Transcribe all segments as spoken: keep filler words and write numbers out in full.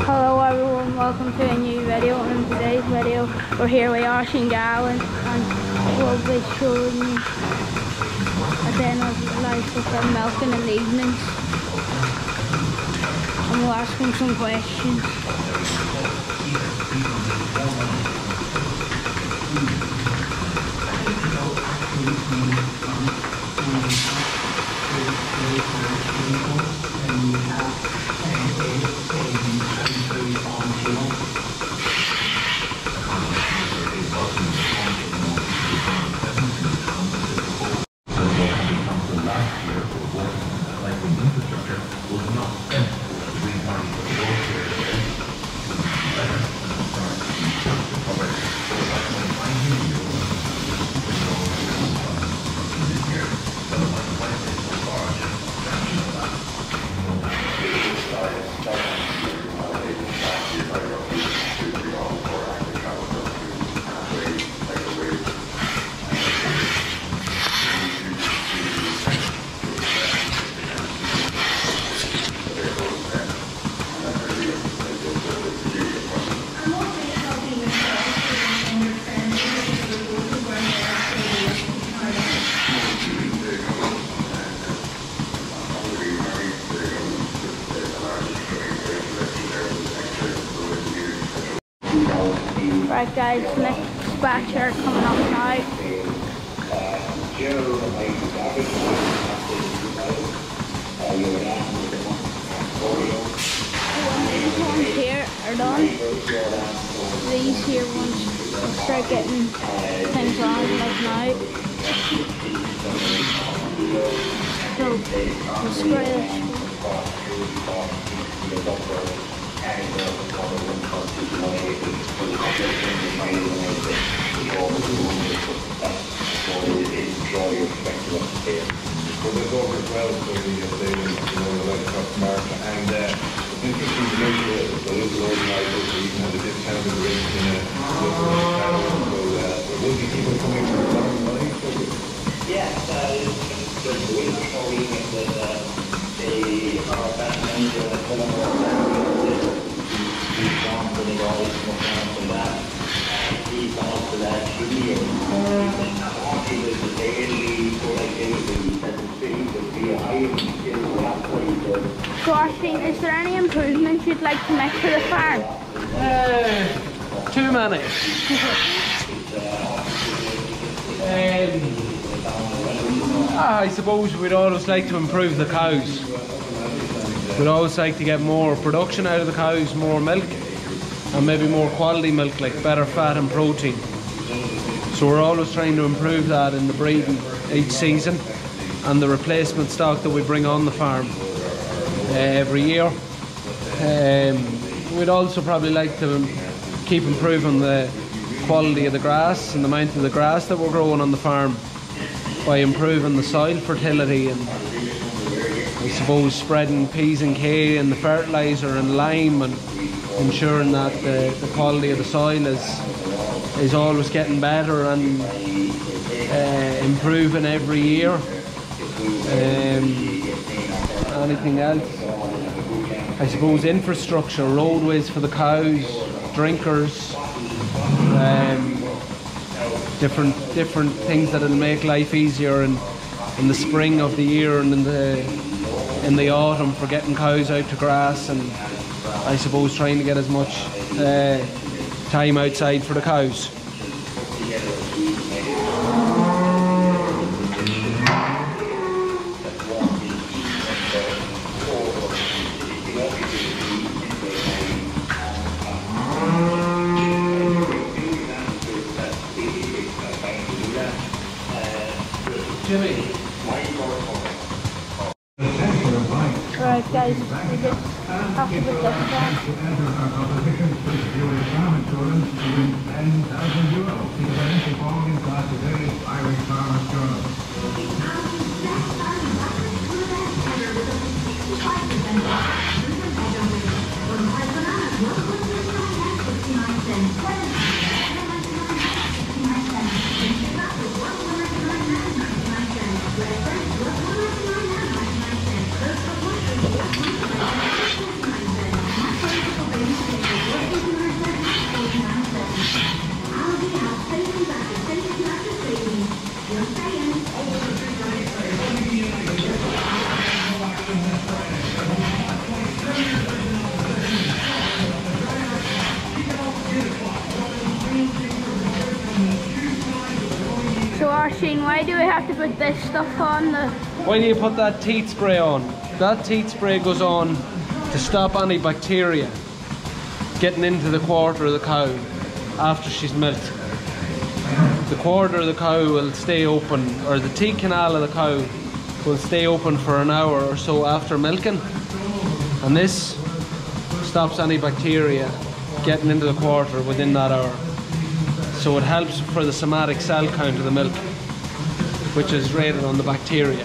Hello everyone, welcome to a new video. In today's video we're here with Oisín Garland and we'll be showing you a day of life with their milking in the evenings and we'll ask them some questions. Right guys, next batch are coming up now. These ones here are done. These here ones will start getting things on like now. So we'll spray this. Well, there's over as well, so the stadium, you know, the livestock market, and uh, it's interesting to note that the local organisers even had a discounted rate in a local channel, so uh, there will be people coming from a lot of money. Yes, uh, just the week before we met with uh, the our band manager and the film world, he's gone for the always come down from that. He's gone for that studio. He was the daily for like anything that the city would be a high skill for. So Oisín, is there any improvements you'd like to make to the farm? Uh, too many. um, I suppose we'd always like to improve the cows. We'd always like to get more production out of the cows, more milk, and maybe more quality milk, like better fat and protein. So we're always trying to improve that in the breeding each season, and the replacement stock that we bring on the farm uh, every year. Um, we'd also probably like to keep improving the quality of the grass and the amount of the grass that we're growing on the farm by improving the soil fertility and I suppose spreading P's and K and the fertiliser and lime and ensuring that the, the quality of the soil is is always getting better and uh, improving every year. Um, anything else? I suppose infrastructure, roadways for the cows, drinkers, um, different different things that'll make life easier in, in the spring of the year and in the in the autumn for getting cows out to grass, and I suppose trying to get as much uh, time outside for the cows. Jimmy. Right guys, we just have to put this down. Shane, why do we have to put this stuff on the... Why do you put that teat spray on? That teat spray goes on to stop any bacteria getting into the quarter of the cow after she's milked. The quarter of the cow will stay open, or the teat canal of the cow will stay open for an hour or so after milking, and this stops any bacteria getting into the quarter within that hour. So it helps for the somatic cell count of the milk, which is rated on the bacteria.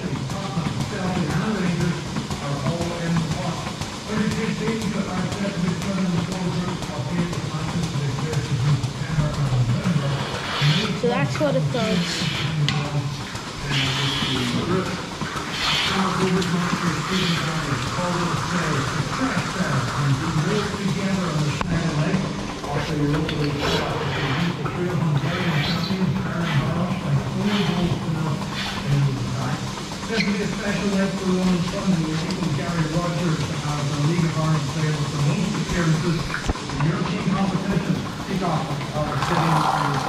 So that's what it does. Especially a special leg for one Sunday, where people Gary Rogers uh, the League of Ireland player with the most appearances in European competition. Kick off of our sitting Irish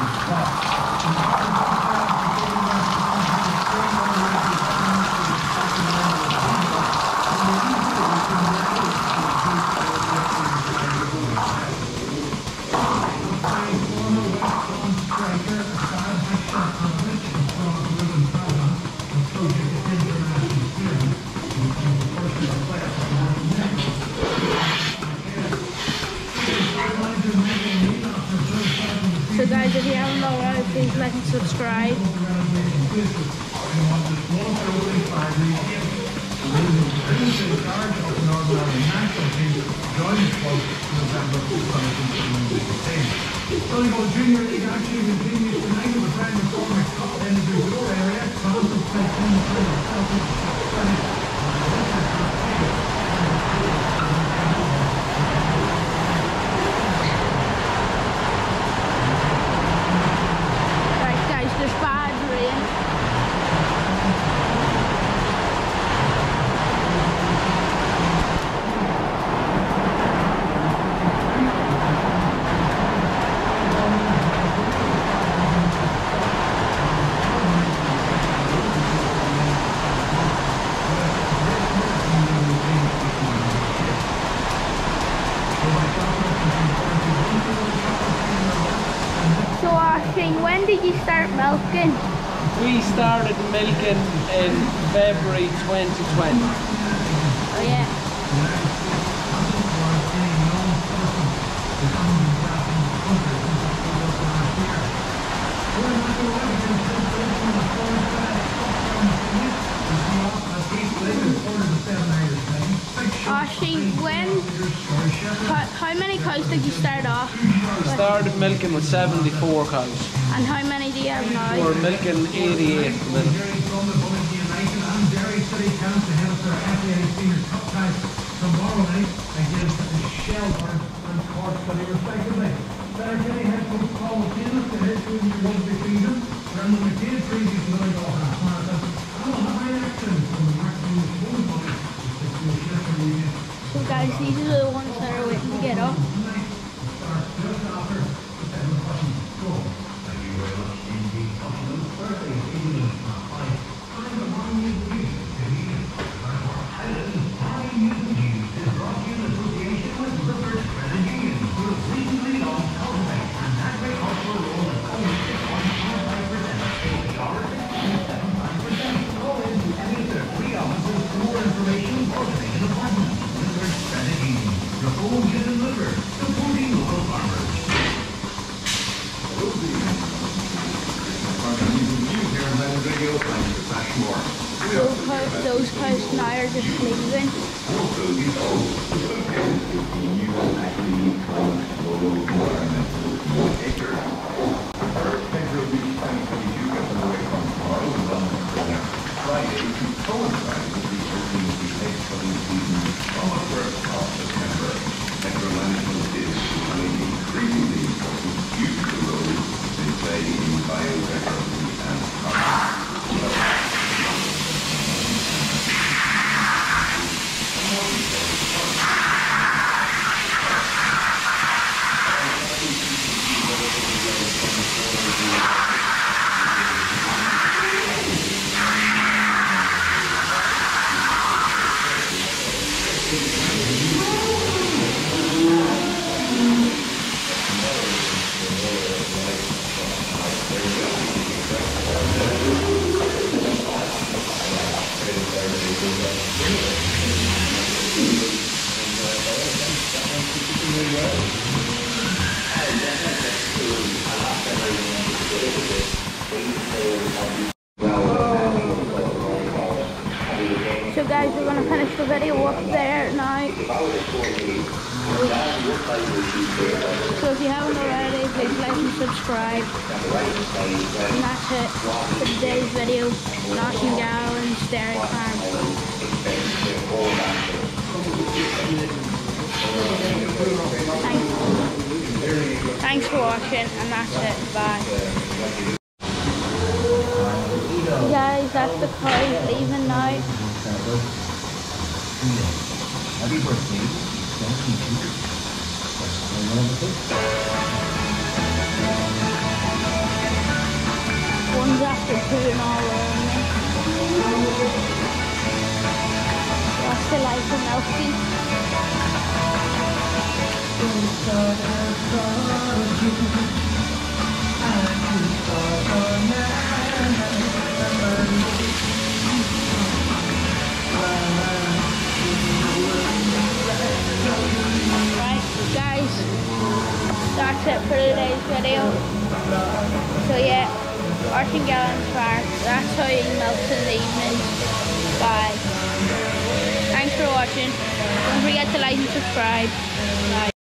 So guys, if you haven't already, please like and subscribe. Volleyball Junior League actually continues tonight with a brand new format top in the Brazil area. Thompson plays in the final. Right guys, there's bad rain. So Ashing, when did you start milking? We started milking in February twenty twenty. Oh yeah. Ashing, when, how, how many cows did you start off We with? started milking with seventy-four cows. And how many do you have now? We're milking eighty-eight at the minute. From the Bolivia United and Derry City Council ahead of their F A A Senior Cup tie tomorrow night against Shelburne and Cork City respectively. Letterkenny head coach Paul McKenna to head to the rugby season. Brendan McKenna previews the Donegal half marathon. And we'll have high action from the Martin Sporting Body. So guys, these are the ones that are waiting to get up. Those cows, those cows now are just leaving. So guys, we're gonna finish the video up there now. So if you haven't already, please like and subscribe. And that's it for today's video. Noshing Gowans Dairy Farm. Thanks. Thanks for watching, and that's it. Bye. Guys, that's the cows leaving now. Happy birthday. Thank you. One's after putting all on. That's the life of milking. Right, guys, that's it for today's video. So yeah, Noshing Gowans Farm, that's how you milk in the evening. Bye. Thanks for watching. Don't forget to like and subscribe. Bye.